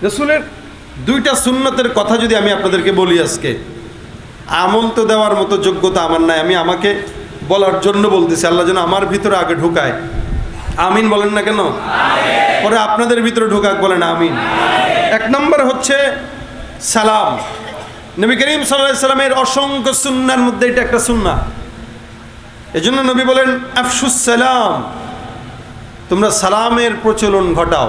রাসূলের দুইটা সুন্নতের কথা যদি আমি আপনাদেরকে বলি আজকে, আমল তো দেওয়ার মতো যোগ্যতা আমার নাই, আমি আমাকে বলার জন্য বলতেছি, আল্লাহ যেন আমার ভিতরে আগে ঢুকায়। আমিন বলেন না কেন? পরে আপনাদের ভিতরে ঢুকাক বলেন আমিন। এক নম্বর হচ্ছে সালাম। নবী করিম সাল্লাল্লাহু আলাইহি সাল্লামের অসংখ্য সুন্নাহর মধ্যে এটা একটা সুন্নাহ। এজন্য নবী বলেন আফশুস সালাম, তোমরা সালামের প্রচলন ঘটাও।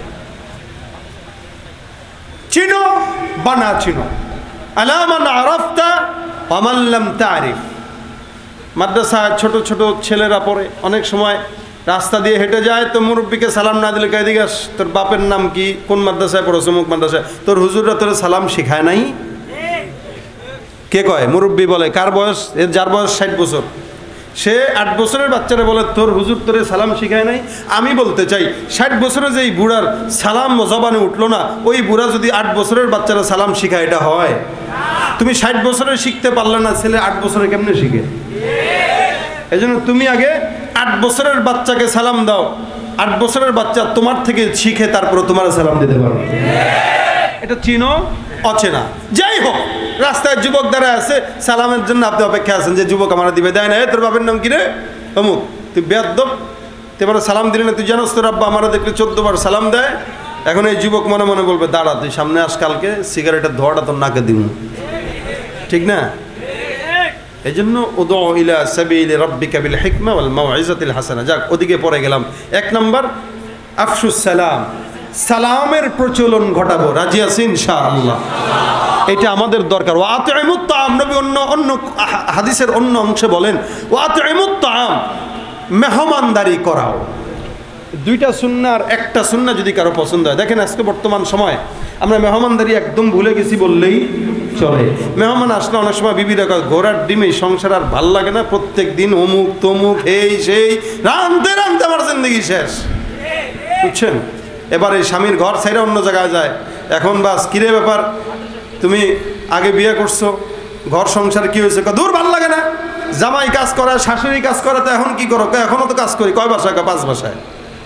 চিনো বা না চিনো, আলা মান আরাফতা ওয়া মান লাম তারিফ। মাদ্রাসায় ছোট ছোট ছেলেরা পড়ে, অনেক সময় রাস্তা দিয়ে হেঁটে যায়, তো মুরব্বীকে সালাম না দিলে কয়ে দিগাস তোর বাপের নাম কি, কোন মাদ্রাসায় পড়ো, অমুক মাদ্রাসায়, তোর হুজুররা তোর সালাম শিখায় নাই? কে কয়? মুরব্বী বলে। কার বয়স? যার বয়স 60 বছর, সে 8 বছরের বাচ্চারা বলে তোর হুজুর তোরে সালাম শিখায় নাই। আমি বলতে চাই 60 বছরে যে এই বুড়ার সালাম জবানে উঠলো না, ওই বুড়া যদি 8 বছরের বাচ্চারা সালাম শিখায়, এটা হয়? তুমি 60 বছরে শিখতে পারলে না, ছেলে 8 বছরে কেমনে শিখে? এই জন্য তুমি আগে 8 বছরের বাচ্চাকে সালাম দাও, 8 বছরের বাচ্চা তোমার থেকে শিখে তারপরে তোমার সালাম দিতে পারো। এটা চিনো অচেনা। যাই হোক, রাস্তায় যুবক দ্বারা আছে, সালামের জন্য আপনি অপেক্ষা আছেন যে যুবক আমার দিবে, দেয় না। তোর বাপের নাম কি রে? অমুক। তুই বেয়াদব, তুই সালাম দিলি না, তুই জানোস তোর আব্বা আমার দেখলে 14 বার সালাম দেয়। এখন এই যুবক মনে মনে বলবে দাঁড়া, তুই সামনে আস, কালকে সিগারেটের ধোঁয়াটা তোর নাকে দিব। ঠিক না? এই জন্য উদউ ইলা সাবিলি রাব্বিকা বিল হিকমা ওয়াল মাউইজাতিল হাসানা। যাক, ওদিকে পরে গেলাম। এক নম্বর আফশুস সালাম, সালামের প্রচলন ঘটাবো। রাজি আছি ইনশাআল্লাহ? এটা আমাদের দরকার। ওয়া আতইমুত তাআম, নবী অন্য হাদিসের অন্য অংশে বলেন ওয়া আতইমুত তাআম, মেহমানদারি করাও। দুইটা সুন্নাহর একটা সুন্নাহ যদি কারো পছন্দ হয়, দেখেন আজকে বর্তমান সময় আমরা মেহমানদারি একদম ভুলে গেছি বললেই চলে। মেহমান আসলে অনেক সময় বিবিরা ঘোড়ার ডিমে সংসার আর ভাল লাগে না, প্রত্যেক দিন অমুক তমুক এই সেই, রাঁধতে রাঁধতে আমার জিন্দগি শেষ। বুঝছেন? এবার এই স্বামীর ঘর ছাইরা অন্য জায়গায় যায়। এখন বাস কিরে ব্যাপার, তুমি আগে বিয়ে করছো, ঘর সংসার কি হয়েছে? দূর ভাল লাগে না, জামাই কাজ করে, শাশুড়ি কাজ করে, তো এখন কি করো? এখনো তো কাজ করি। কয় বাসায়? 5 বাসায়।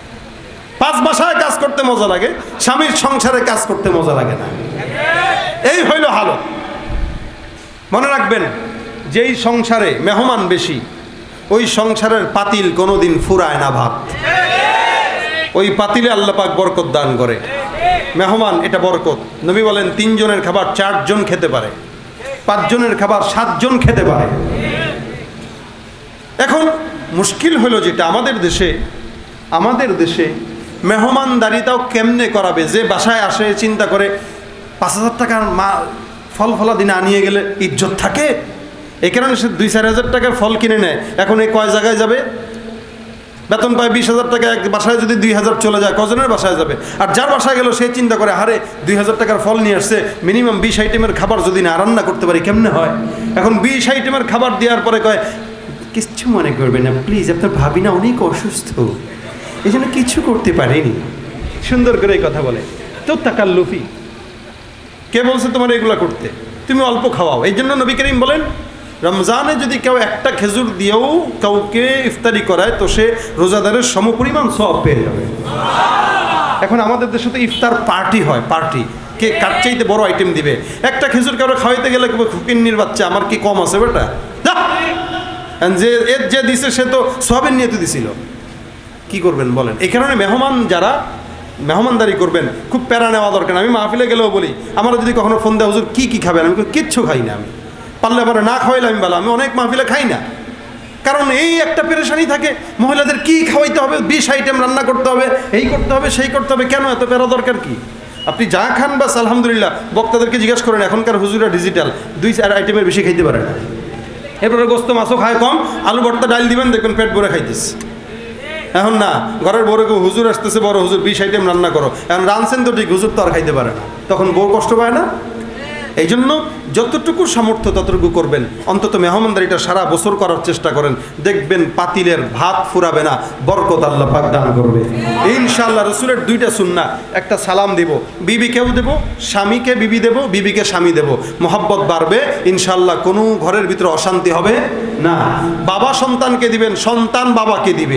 5 বাসায় কাজ করতে মজা লাগে, স্বামীর সংসারে কাজ করতে মজা লাগে না। এই হইল হালত। মনে রাখবেন, যেই সংসারে মেহমান বেশি, ওই সংসারের পাতিল কোনোদিন ফুরায় না ভাত। ওই পাতিলে আল্লাহ পাক বরকত দান করে। মেহমান এটা বরকত। নবী বলেন 3 জনের খাবার 4 জন খেতে পারে, 5 জনের খাবার 7 জন খেতে পারে। এখন মুশকিল হলো যেটা, আমাদের দেশে মেহমানদারিটাও কেমনে করাবে? যে বাসায় আসে চিন্তা করে 5,000 টাকার ফল ফলা দিনে আনিয়ে গেলে ইজ্জত থাকে, এই কারণে সে 2-4 হাজার টাকার ফল কিনে নেয়। এখন এই কয় জায়গায় যাবে? বেতন পায় 20,000 টাকা, এক বাসায় যদি 2,000 চলে যায়, কজনের বাসায় যাবে? আর যার বাসায় গেল সে চিন্তা করে, হারে 2,000 টাকার ফল নিয়ে আসছে, মিনিমাম 20 আইটেমের খাবার যদি না রান্না করতে পারি কেমনে হয়? এখন 20 আইটেমের খাবার দেওয়ার পরে কয় কিচ্ছু মনে করবে না প্লিজ, আপনার ভাবি না অনেক অসুস্থ, এই জন্য কিছু করতে পারেনি। সুন্দর করে এই কথা বলে। তো তাকাল্লুফি, কে বলছে তোমার এগুলা করতে? তুমি অল্প খাওয়াও। এই জন্য নবী করিম বলেন রমজানে যদি কেউ একটা খেজুর দিয়েও কাউকে ইফতারি করায়, তো সে রোজাদারের সমপরিমাণ সওয়াব পেয়ে যাবে। এখন আমাদের দেশে তো ইফতার পার্টি হয়, পার্টি, কে কার চাইতে বড় আইটেম দিবে। একটা খেজুর কারো খাওয়াইতে গেলে ফকিন্নির বাচ্চা, আমার কি কম আছে বেটা? যে দিছে সে তো সওয়াবের নিয়তে দিছিল। কি করবেন বলেন? এই কারণে যারা মেহমানদারি করবেন, খুব প্যারা নেওয়া দরকার। আমি মাহফিলে গেলেও বলি, আমার যদি কখনো ফোন দেয় হুজুর কি কি খাবেন, আমি কিচ্ছু খাই না। আমি পারলে আমার না খাওয়াইলে আমি বলা, আমি অনেক মাহফিলে খাই না। কারণ এই একটা পেরেশানি থাকে, মহিলাদের কি খাওয়াইতে হবে, 20 আইটেম রান্না করতে হবে, এই করতে হবে সেই করতে হবে, কেন এত প্যারা দরকার কি? আপনি যা খান বাস আলহামদুলিল্লাহ। বক্তাদেরকে জিজ্ঞাসা করেন, এখনকার হুজুরা ডিজিটাল, 2-4 আইটেমের বেশি খাইতে পারে না। এরপরে গোস্ত মাছও খায় কম, আলু ভর্তা ডাল দিবেন, দেখবেন পেট ভরে খাইতেছে। এখন না, ঘরের বড় কেউ হুজুর আসতেছে, বড় হুজুর 20 আইটেম রান্না করো, এখন রাঁধছেন তো ঠিক, হুজুর তো আর খাইতে পারে না, তখন বউ কষ্ট পায় না? এই জন্য যতটুকু সামর্থ্য ততটুকু করবেন। অন্তত মেহমানদারিটা সারা বছর করার চেষ্টা করেন, দেখবেন পাতিলের ভাত ফুরাবে না, বরকত আল্লাহ পাক দান করবে ইনশাআল্লাহ। রসুলের 2টা সুন্নাহ, একটা সালাম দেব, বিবিকেও দেব, স্বামীকে বিবি দেব, বিবিকে স্বামী দেব, মহব্বত বাড়বে ইনশাআল্লাহ। কোনো ঘরের ভিতরে অশান্তি হবে না। বাবা সন্তানকে দিবেন, সন্তান বাবাকে দিবে,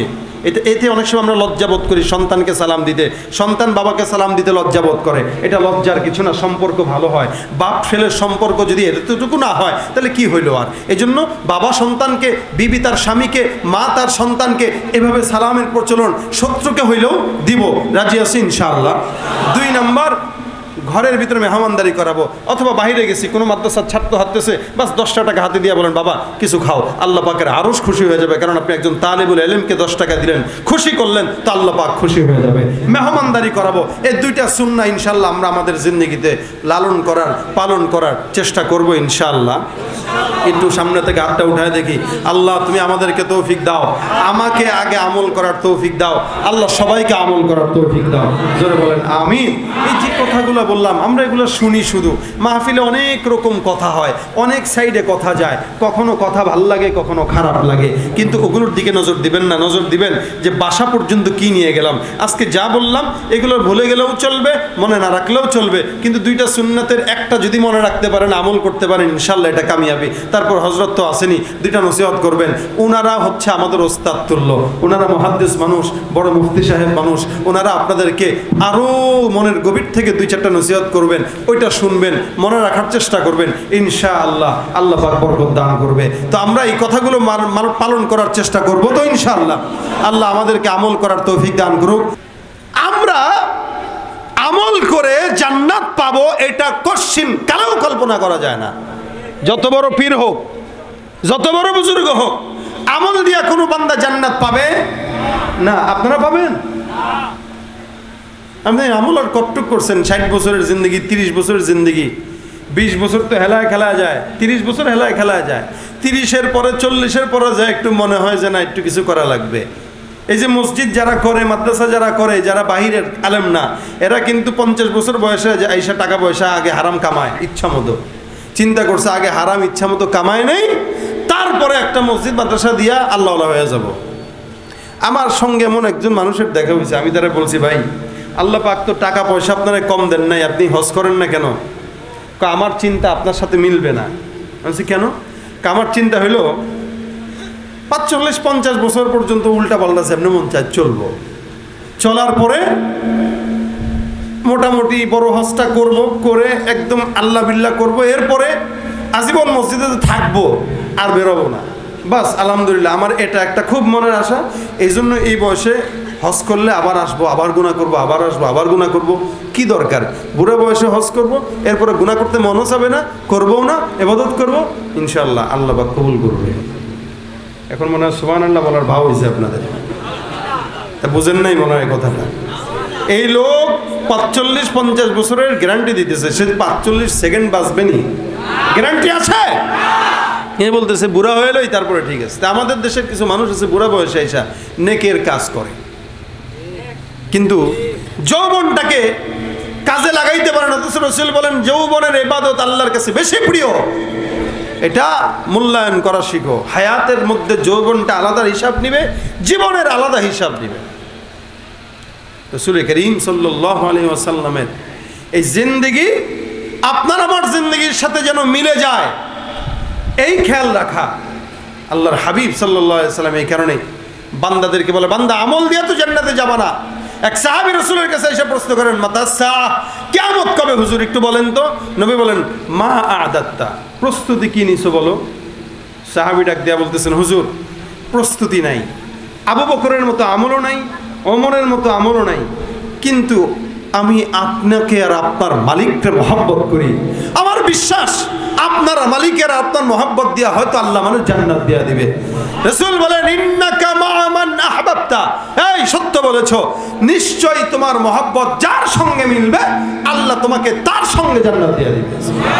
এতে অনেক সময় আমরা লজ্জাবোধ করি সন্তানকে সালাম দিতে, সন্তান বাবাকে সালাম দিতে লজ্জাবোধ করে। এটা লজ্জার কিছু না, সম্পর্ক ভালো হয়। বাপ ছেলের সম্পর্ক যদি এতটুকু না হয় তাহলে কি হইল আর? এজন্য বাবা সন্তানকে, বিবি তার স্বামীকে, মা তার সন্তানকে এভাবে সালামের প্রচলন শত্রুকে হইলেও দিব, রাজি আছি ইনশাআল্লাহ। 2 নাম্বার, ঘরের ভিতরে মেহমানদারি করাবো, অথবা বাইরে গেছি কোনো মাদ্রাসার ছাত্র হাঁটতেছে, বাস 10 টাকা হাতে দিয়ে বলেন বাবা কিছু খাও, আল্লাহ পাকের আরশ খুশি হয়ে যাবে, কারণ আপনি একজন তালিবুল ইলমকে 10 টাকা দিলেন, খুশি করলেন, তো আল্লাহ পাক খুশি হয়ে যাবে। মেহমানদারি করাবো, এই 2টা সুন্নাহ ইনশাআল্লাহ আমরা আমাদের জিন্দেগিতে লালন করার, পালন করার চেষ্টা করব ইনশাআল্লাহ। একটু সামনে থেকে হাতটা উঠায় দেখি। আল্লাহ তুমি আমাদেরকে তৌফিক দাও, আমাকে আগে আমল করার তৌফিক দাও, আল্লাহ সবাইকে আমল করার তৌফিক দাও, জোরে বলেন আমিন। এই যে কথাগুলো বললাম আমরা এগুলো শুনি, শুধু মাহফিলে অনেক রকম কথা হয়, অনেক সাইডে কথা যায়, কখনো কথা ভাল লাগে, কখনো খারাপ লাগে, কিন্তু ওগুলোর দিকে নজর দিবেন না, নজর দিবেন যে বাসা পর্যন্ত কি নিয়ে গেলাম। আজকে যা বললাম এগুলো ভুলে গেলেও চলবে, মনে না রাখলেও চলবে, কিন্তু 2টা সুন্নাতের একটা যদি মনে রাখতে পারেন, আমল করতে পারেন, ইনশাল্লাহ এটা কামিয়াবি। তারপর হযরত তো আসেনি, 2টা নসিহত করবেন। ওনারা হচ্ছে আমাদের ওস্তাদ তুল্য, ওনারা মুহাদ্দিস মানুষ, বড় মুফতি সাহেব মানুষ, ওনারা আপনাদেরকে আরও মনের গভীর থেকে 2-4টা নসিহত করবেন, ওইটা শুনবেন, মনে রাখার চেষ্টা করবেন, ইনশাআল্লাহ আল্লাহ পাক বরকত দান করবে। তো আমরা এই কথাগুলো পালন করার চেষ্টা করব তো ইনশাআল্লাহ। আল্লাহ আমাদেরকে আমল করার তৌফিক দান করুক। আমরা আমল করে জান্নাত পাবো এটা কশ্চিন কালেও কল্পনা করা যায় না। যত বড় পীর হোক, যত বড় বুজুর্গ হোক, আমল দিয়া কোনো বান্দা জান্নাত পাবে না। আপনারা পাবেন? আপনি আমল আর কতটুক করছেন? 60 বছরের জিন্দগি, 30 বছরের জিন্দগি, 20 বছর তো হেলায় খেলা যায়, 30 বছর হেলায় খেলা যায়, 30-এর পরে 40-এর পরে যায় একটু মনে হয় যে না একটু কিছু করা লাগবে। এই যে মসজিদ যারা করে, মাদ্রাসা যারা করে, যারা বাহিরের আলেম না, এরা কিন্তু 50 বছর বয়সে আইসা টাকা পয়সা আগে হারাম কামায় ইচ্ছা মতো, চিন্তা করছে আগে হারাম ইচ্ছা মতো কামায় নেই, তারপরে একটা মসজিদ মাদ্রাসা দিয়া আল্লাহ হয়ে যাব। আমার সঙ্গে এমন একজন মানুষের দেখা হয়েছে, আমি তারা বলছি ভাই আল্লাহ পাক তো টাকা পয়সা আপনারা কম দেন নাই, আপনি হজ করেন না কেন? আমার চিন্তা আপনার সাথে মিলবে না। বলছি কেন? আমার চিন্তা হইলো 45-50 বছর পর্যন্ত উল্টা পাল্টা যেমন মন চায় চলবো, চলার পরে মোটামুটি বড় হজটা করব, করে একদম আল্লাহ বিল্লাহ করব, এরপরে আজীবন মসজিদে থাকবো, আর বেরোবো না। বাস আলহামদুলিল্লাহ, আমার এটা একটা খুব মনের আশা। এই জন্য এই বয়সে হজ করলে আবার আসবো, আবার গুনাহ করবো, আবার আসবো, আবার গুনাহ করবো, কি দরকার? বুড়ো বয়সে হজ করব, এরপরে গুনাহ করতে মনও চাবে না, করবো না, ইবাদত করবো, ইনশাআল্লাহ আল্লাহ পাক কবুল করবে। এখন মনে হয় সুবহানাল্লাহ বলার ভাব হয়েছে আপনাদের, তা বুঝেন নাই মনে হয় কথাটা। এই লোক 45-50 বছরের গ্যারান্টি দিতেছে, সে 45 সেকেন্ড বাঁচবে নি, গ্যারান্টি আছে। এ বলতেছে বুড়া হয়ে এলোই তারপরে ঠিক আছে। তা আমাদের দেশের কিছু মানুষ আছে বুড়া বয়সে এসা নেকের কাজ করে, কিন্তু যৌবনটাকে কাজে লাগাইতে পারে না। তো রাসূল বলেন যৌবনের ইবাদত আল্লাহর কাছে বেশি প্রিয়, এটা মূল্যায়ন করা শিখো। হায়াতের মধ্যে যৌবনটা আলাদা হিসাব নিবে, জীবনের আলাদা হিসাব নিবে। রাসূল করিম সাল্লাল্লাহু আলাইহি ওয়াসাল্লামের এই জিন্দেগি আপনার আমার জিন্দেগির সাথে যেন মিলে যায়, এই খেয়াল রাখা আল্লাহর হাবিব সাল্লাল্লাহু আলাইহি ওয়াসাল্লাম এই কারণে বান্দাদেরকে বলে, বান্দা আমল দিয়ে তো জান্নাতে যাবা না। এক সাহাবী রাসূলের কাছে এসে প্রশ্ন করেন, মাতা সাআহ, কিয়ামত কবে হুজুর একটু বলেন তো? নবী বলেন, মা আদাত্তা, প্রস্তুতি কি নিছো বলো। সাহাবী ডাক দিয়া বলতেছেন, হুজুর প্রস্তুতি নাই, আবু বকরের মতো আমলও নাই, ওমরের মতো আমলও নাই, কিন্তু আমি আপনাকে আর আপনার মালিককে মহব্বত করি। আমার বিশ্বাস আপনার মালিকের আপনার মহব্বত দিয়া হয়তো আল্লাহ মানুষ জান্নাত দিয়া দিবে। রাসূল বলেন, ইন্নাকা মা মান আহবাবতা, এই সত্য বলেছো, নিশ্চয়ই তোমার মহব্বত যার সঙ্গে মিলবে আল্লাহ তোমাকে তার সঙ্গে জান্নাত দিয়া দিবে।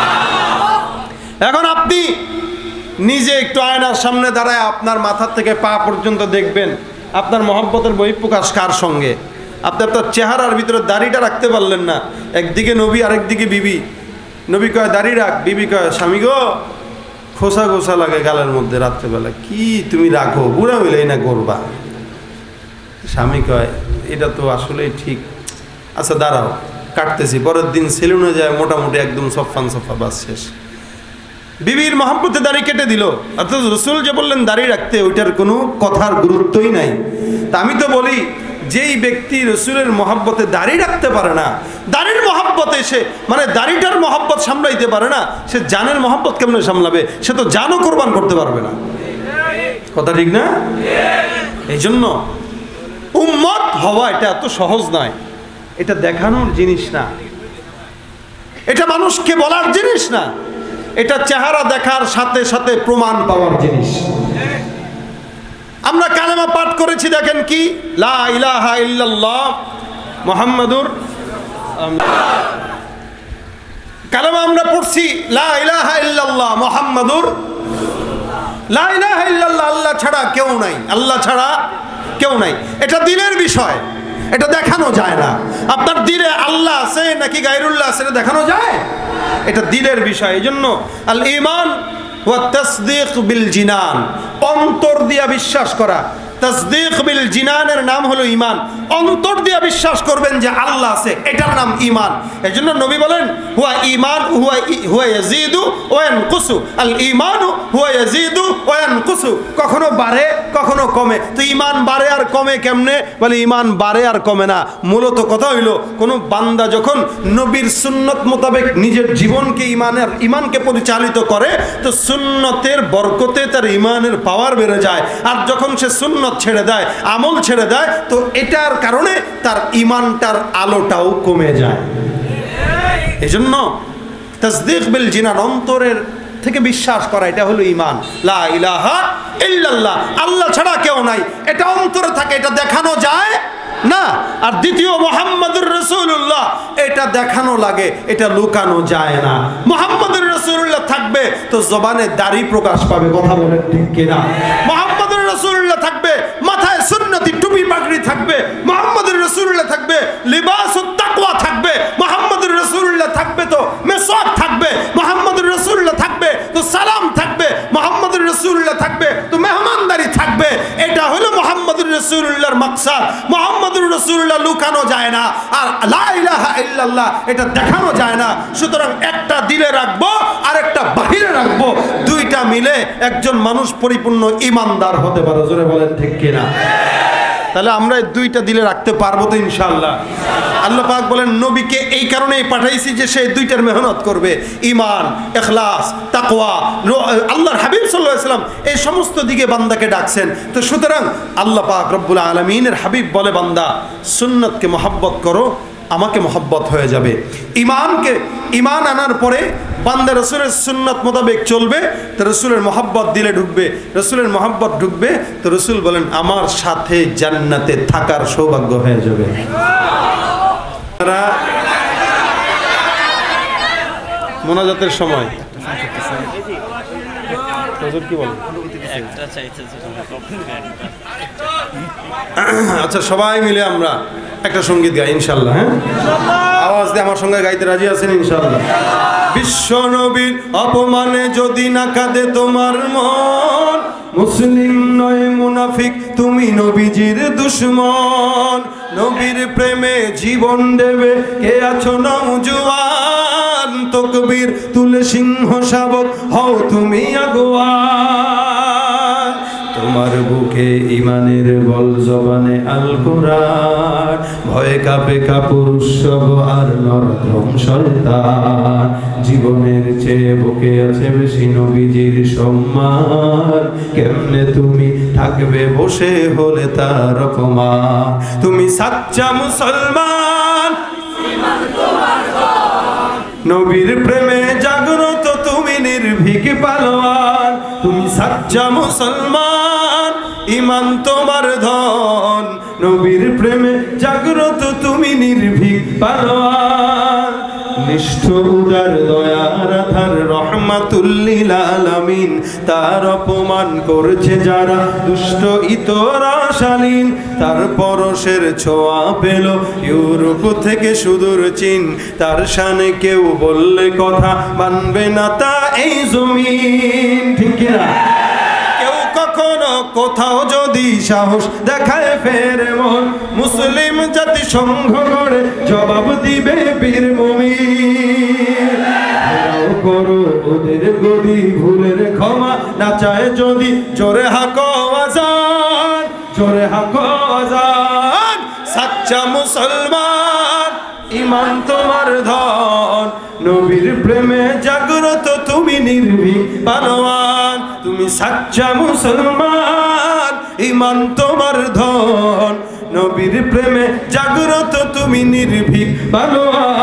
এখন আপনি নিজে একটু আয়নার সামনে দাঁড়ায় আপনার মাথা থেকে পা পর্যন্ত দেখবেন আপনার মহব্বতের বহিঃপ্রকাশ কার সঙ্গে। আপনি আপনার চেহারার ভিতরে দাড়িটা রাখতে পারলেন না, একদিকে নবী আরেকদিকে বিবি। নবী কয় দাড়ি রাখ, বিবি কয় স্বামী গো খোসা খোসা লাগে গালের মধ্যে রাত্রেবেলা, কি তুমি রাখো, বুড়া হইলেই না করবা। স্বামী কয় এটা তো আসলেই ঠিক, আচ্ছা দাঁড়াও কাটতেছি। পরের দিন সেলুনে যায়, মোটামুটি একদম সফান সফা, বাস শেষ। বিবির মহব্বতে দাড়ি কেটে দিল, অর্থাৎ রাসূল যে বললেন দাড়ি রাখতে, ওইটার কোনো কথার গুরুত্বই নাই। তা আমি তো বলি, যেই ব্যক্তি রসুলের মহব্বতে দাড়ি রাখতে পারে না, দাড়ির মহব্বতে সে মানে দাড়িটার মহব্বত সামলাইতে পারে না, সে জানের মহব্বত কেমনে সামলাবে? সে তো জানও কোরবান করতে পারবে না। কথা ঠিক না? এই জন্য উম্মত হওয়া এটা এত সহজ নয়, এটা দেখানোর জিনিস না, এটা মানুষকে বলার জিনিস না, এটা চেহারা দেখার সাথে সাথে প্রমাণ পাওয়ার জিনিস। আমরা কালেমা পাঠ করেছি, দেখেন কি, লা ইলাহা ইল্লাল্লাহ মুহাম্মাদুর, কালেমা আমরা পড়ছি লা ইলাহা ইল্লাল্লাহ মুহাম্মাদুর, লা ইলাহা ইল্লাল্লাহ, আল্লাহ ছাড়া কেউ নাই, আল্লাহ ছাড়া কেউ নাই। এটা দিলের বিষয়, এটা দেখানো যায় না। আপনার দিলে আল্লাহ আছে নাকি গায়রুল্লাহ আছে এটা দেখানো যায়? এটা দিলের বিষয়। এই জন্য আল ঈমান ওয়া তাসদীক বিল জিনান, অন্তর দিয়া বিশ্বাস করা। তাসদীক বিল জিনানের নাম হলো ঈমান। অন্তর দিয়া বিশ্বাস করবেন যে আল্লাহ আছে, এটার নাম ঈমান। এজন্য নবী বলেন হুয়া ঈমান হুয়া ইয়াজিদু ওয়া ইয়ানকুসু, আল ঈমানু হুয়া ইয়াজিদু ওয়া ইয়ানকুসু, কখনো বাড়ে কখনো কমে। তো ঈমান বাড়ে আর কমে কেমনে? বলে ঈমান বাড়ে আর কমে না। মূলত কথা হইলো, কোনো বান্দা যখন নবীর সুন্নত মোতাবেক নিজের জীবনকে ঈমানকে পরিচালিত করে, তো সুন্নতের বরকতে তার ঈমানের পাওয়ার বেড়ে যায়। আর যখন সে সুন্নত ছেড়ে দেয়, আমল ছেড়ে দেয়, তো এটার কারণে তার ঈমানটার আলোটাও কমে যায়। এজন্য তাসদীক বিল জিনান, অন্তরের থেকে বিশ্বাস করা, এটা হলো ঈমান। লা ইলাহা ইল্লাল্লাহ, আল্লাহ ছাড়া কেউ নাই, এটা অন্তরে থাকে, এটা দেখানো যায় না। আর দ্বিতীয় মুহাম্মাদুর রাসূলুল্লাহ, এটা দেখানো লাগে, এটা লুকানো যায় না। মুহাম্মাদুর রাসূলুল্লাহ থাকবে তো জবানে দাড়ি প্রকাশ পাবে, কথা বলেন ঠিক কিনা? মুহাম্মাদুর রাসূলুল্লাহ থাকবে, মাথায় সুন্নতি টুপি পাগড়ি থাকবে। মুহাম্মাদুর রাসূলুল্লাহ থাকবে, লিবাসুত তাকওয়া থাকবে। মুহাম্মাদুর রাসূলুল্লাহ থাকবে তো মিসওয়াক থাকবে। মুহাম্মাদুর রাসূলুল্লাহ থাকবে তো সালাম থাকবে। মুহাম্মাদুর রাসূলুল্লাহ থাকবে তো মেহমানদারি থাকবে। এটা হলো মুহাম্মাদুর রাসূলুল্লাহর মাকসাদ। মুহাম্মাদুর রাসূলুল্লাহ লুকানো যায় না, আর লা ইলাহা ইল্লাল্লাহ এটা দেখানো যায় না। সুতরাং একটা দিলে রাখবো আর একটা বাহিরে রাখবো, দুইটা মিলে একজন মানুষ পরিপূর্ণ ঈমানদার হতে পারে। জোরে বলেন ঠিক কিনা? তাহলে আমরা দুইটা দিলে রাখতে পারবো তো ইনশাআল্লাহ। আল্লাহ পাক বলেন নবীকে এই কারণেই পাঠাইছি যে সে দুইটার মেহনত করবে, ঈমান, ইখলাস, তাকওয়া। আল্লাহর হাবিব সাল্লাল্লাহু আলাইহি ওয়াসাল্লাম এই সমস্ত দিকে বান্দাকে ডাকছেন। তো সুতরাং আল্লাহ পাক রব্বুল আলামিনের হাবিব বলে, বান্দা সুন্নতকে মহব্বত করো, আমাকে মহব্বত হয়ে যাবে। ঈমান আনার পরে বান্দা রসুলের সুন্নত মোতাবেক চলবে, তো রসুলের মহব্বত দিলে ঢুকবে, রসুলের মহব্বত ঢুকবে, তো রসুল বলেন আমার সাথে জান্নাতে থাকার সৌভাগ্য হয়ে যাবে। মোনাজাতের সময় কি বলেন? আচ্ছা, সবাই মিলে আমরা একটা সঙ্গীত গাই ইনশাআল্লাহ। হ্যাঁ, আওয়াজ দিয়ে আমার সঙ্গে গাইতে রাজি আছেন ইনশাআল্লাহ? বিশ্ব নবীর অপমানে যদি না কাঁদে তোমার মন, মুসলিম নয় মুনাফিক তুমি নবীজির দুশমন। নবীর প্রেমে জীবন দেবে কে আছো নওজোয়ান, তাকবীর তুলে সিংহ শাবক হও তুমি আগুয়ান। তোমার বুকে ঈমানের বল, জবানে আল কোরআন, ভয়ে কাঁপে কাপুরুষ সব আর নরধম শয়তান। জীবনের চেয়ে বুকে আছে বেশি নবীজির সম্মান, কেমনে তুমি থাকবে বসে হলে তার অপমান। তুমি সাচ্চা মুসলমান, নবীর প্রেমে জাগ্রত তুমি নির্ভীক পালোয়ান। তুমি সাচ্চা মুসলমান, ঈমান তোমার ধন, নবীর প্রেমে জাগ্রত তুমি নির্ভীক পালোয়ান। নিষ্ঠুর উদার দয়ার আধার রহমাতুল লিল আলামিন, তার অপমান করছে যারা দুষ্ট ইতরা শালীন। তার পরশের ছোঁয়া পেল ইউরোপ থেকে সুদূর চীন, তার শানে কেউ বললে কথা মানবে না তা এই জমিন। ঠিক না? কেউ কখনো কোথাও যদি সাহস দেখায় ফেরে মন, মুসলিম জাতি সংঘ গড়ে জবাব দিবে বীর মুমিন। করো ওদের গদি ভুলের ক্ষমা, না চায় যদি জোরে হাকো আজান, জোরে হাকো আজান। সাচ্চা মুসলমান, ইমান তোমার ধন, নবীর প্রেমে জাগ্রত তুমি নির্ভীক পালোয়ান। তুমি সাচ্চা মুসলমান, ইমান তোমার ধন, নবীর প্রেমে জাগ্রত তুমি নির্ভীক পালোয়ান।